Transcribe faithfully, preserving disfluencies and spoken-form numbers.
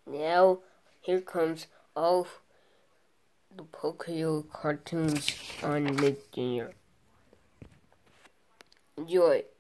Now, here comes all the Pocoyo Cartoons on Nick Junior Enjoy!